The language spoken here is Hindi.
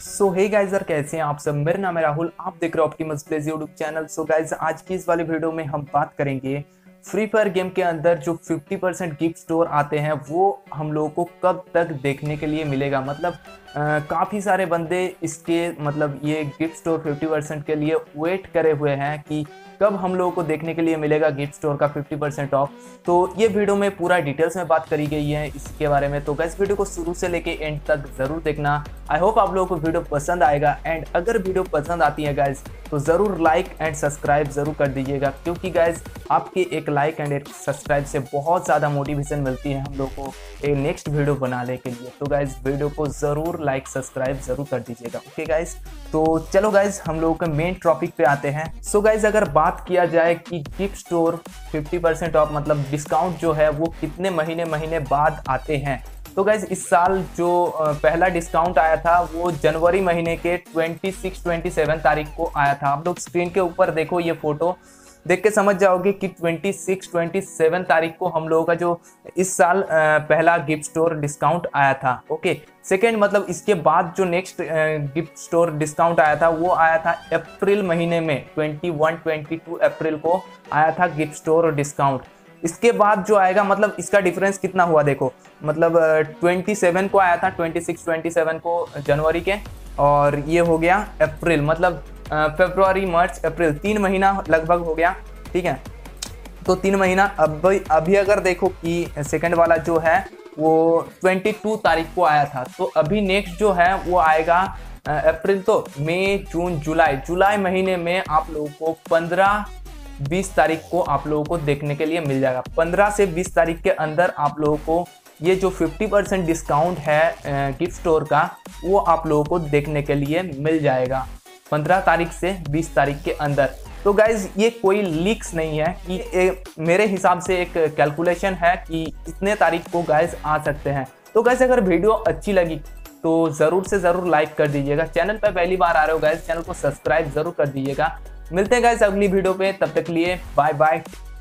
सो हे गाइस यार, कैसे हैं आप सब। मेरा नाम है राहुल, आप देख रहे हो Optimus Plays YouTube channel. So guys, आज की इस वाली वीडियो में हम बात करेंगे फ्री फायर गेम के अंदर जो 50% गिफ्ट स्टोर आते हैं वो हम लोगों को कब तक देखने के लिए मिलेगा। मतलब काफ़ी सारे बंदे इसके मतलब ये गिफ्ट स्टोर 50% के लिए वेट करे हुए हैं कि कब हम लोगों को देखने के लिए मिलेगा गिफ्ट स्टोर का 50% ऑफ। तो ये वीडियो में पूरा डिटेल्स में बात करी गई है इसके बारे में। तो गाइस, वीडियो को शुरू से लेके एंड तक ज़रूर देखना। आई होप आप लोगों को वीडियो पसंद आएगा। एंड अगर वीडियो पसंद आती है गाइस तो ज़रूर लाइक एंड सब्सक्राइब ज़रूर कर दीजिएगा, क्योंकि गाइस आपके एक लाइक एंड एक सब्सक्राइब से बहुत ज़्यादा मोटिवेशन मिलती है हम लोग को एक नेक्स्ट वीडियो बनाने के लिए। तो गाइस, वीडियो को ज़रूर लाइक सब्सक्राइब ज़रूर कर दीजिएगा। ओके गाइस, तो चलो गाइस हम लोगों के मेन टॉपिक पे आते हैं। सो गाइस, अगर बात किया जाए कि गिफ्ट स्टोर 50% ऑफ मतलब डिस्काउंट जो है वो कितने महीने बाद आते हैं, तो गाइज इस साल जो पहला डिस्काउंट आया था वो जनवरी महीने के 26-27 तारीख को आया था। आप लोग स्क्रीन के ऊपर देखो, ये फोटो देख के समझ जाओगे कि 26-27 तारीख को हम लोगों का जो इस साल पहला गिफ्ट स्टोर डिस्काउंट आया था। ओके, सेकेंड मतलब इसके बाद जो नेक्स्ट गिफ्ट स्टोर डिस्काउंट आया था वो आया था अप्रैल महीने में, 21-22 अप्रैल को आया था गिफ्ट स्टोर डिस्काउंट। इसके बाद जो आएगा मतलब इसका डिफरेंस कितना हुआ देखो, मतलब 27 को आया था, 26-27 को जनवरी के, और ये हो गया अप्रैल, मतलब फरवरी मार्च अप्रैल 3 महीना लगभग हो गया। ठीक है, तो 3 महीना। अभी अगर देखो कि सेकंड वाला जो है वो 22 तारीख को आया था, तो अभी नेक्स्ट जो है वो आएगा अप्रैल, तो मई जून जुलाई महीने में आप लोगों को 15-20 तारीख को आप लोगों को देखने के लिए मिल जाएगा। 15 से 20 तारीख के अंदर आप लोगों को ये जो 50% डिस्काउंट है गिफ्ट स्टोर का वो आप लोगों को देखने के लिए मिल जाएगा 15 तारीख से 20 तारीख के अंदर। तो गाइज ये कोई लीक्स नहीं है कि मेरे हिसाब से एक कैलकुलेशन है कि इतने तारीख को गाइज आ सकते हैं। तो गाइज अगर वीडियो अच्छी लगी तो ज़रूर से ज़रूर लाइक कर दीजिएगा। चैनल पर पहली बार आ रहे हो गाइज, चैनल को सब्सक्राइब ज़रूर कर दीजिएगा। मिलते हैं गाइस अगली वीडियो पे, तब तक के लिए बाय बाय।